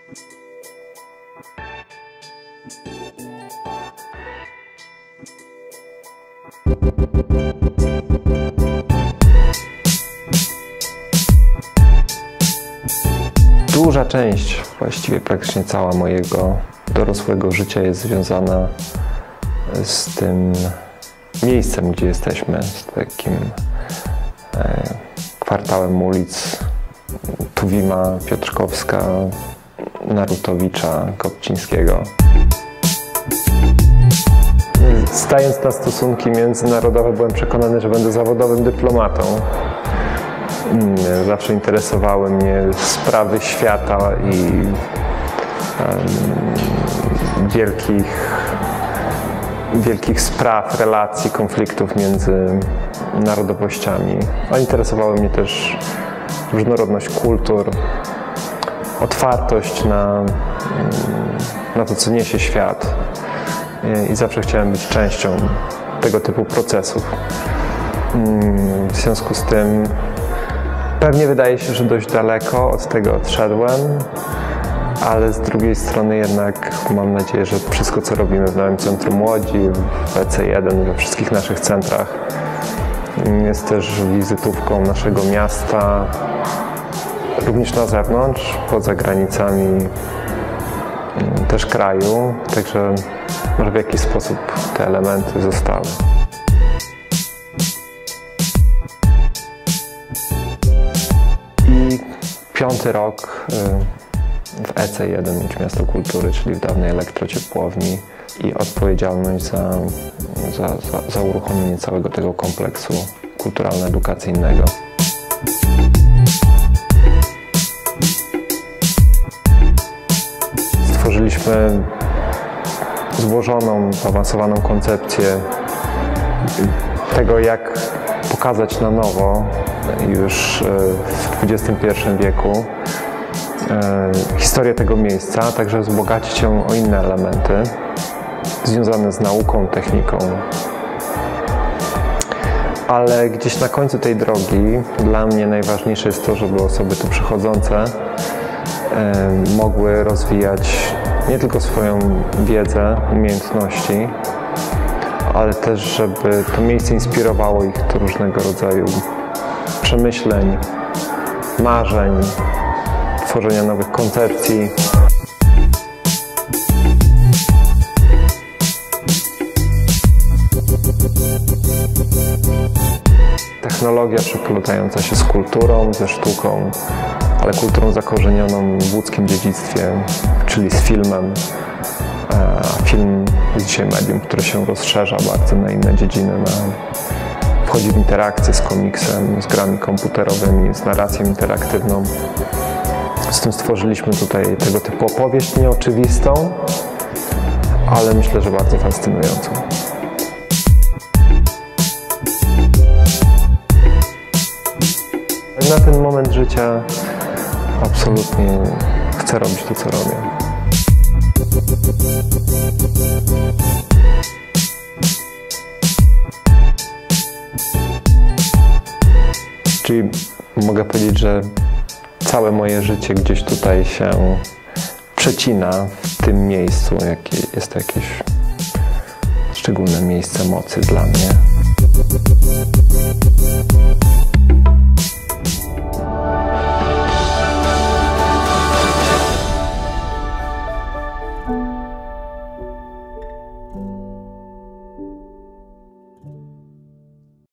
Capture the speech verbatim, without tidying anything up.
Duża część, właściwie praktycznie cała mojego dorosłego życia jest związana z tym miejscem, gdzie jesteśmy, z takim e, kwartałem ulic Tuwima, Piotrkowska, Narutowicza, Kopcińskiego. Stając na stosunki międzynarodowe, byłem przekonany, że będę zawodowym dyplomatą. Zawsze interesowały mnie sprawy świata i um, wielkich, wielkich spraw, relacji, konfliktów między narodowościami. A interesowały mnie też różnorodność kultur, otwartość na, na to, co niesie świat. I zawsze chciałem być częścią tego typu procesów. W związku z tym pewnie wydaje się, że dość daleko od tego odszedłem, ale z drugiej strony jednak mam nadzieję, że wszystko, co robimy w Nowym Centrum Łodzi, w E C jeden, we wszystkich naszych centrach, jest też wizytówką naszego miasta, również na zewnątrz, poza granicami też kraju, także może w jakiś sposób te elementy zostały. I piąty rok w E C jeden, Łódź Miasto Kultury, czyli w dawnej elektrociepłowni, i odpowiedzialność za, za, za, za uruchomienie całego tego kompleksu kulturalno-edukacyjnego. Stworzyliśmy złożoną, zaawansowaną koncepcję tego, jak pokazać na nowo już w dwudziestym pierwszym wieku historię tego miejsca, a także wzbogacić ją o inne elementy związane z nauką, techniką. Ale gdzieś na końcu tej drogi dla mnie najważniejsze jest to, żeby osoby tu przychodzące mogły rozwijać nie tylko swoją wiedzę, umiejętności, ale też, żeby to miejsce inspirowało ich do różnego rodzaju przemyśleń, marzeń, tworzenia nowych koncepcji. Technologia przeplątająca się z kulturą, ze sztuką, ale kulturą zakorzenioną w łódzkim dziedzictwie, czyli z filmem. A film jest dzisiaj medium, które się rozszerza bardzo na inne dziedziny, na, wchodzi w interakcję z komiksem, z grami komputerowymi, z narracją interaktywną. Z tym stworzyliśmy tutaj tego typu opowieść nieoczywistą, ale myślę, że bardzo fascynującą. Na ten moment życia absolutnie chcę robić to, co robię. Czyli mogę powiedzieć, że całe moje życie gdzieś tutaj się przecina w tym miejscu. Jakie, jest to jakieś szczególne miejsce mocy dla mnie.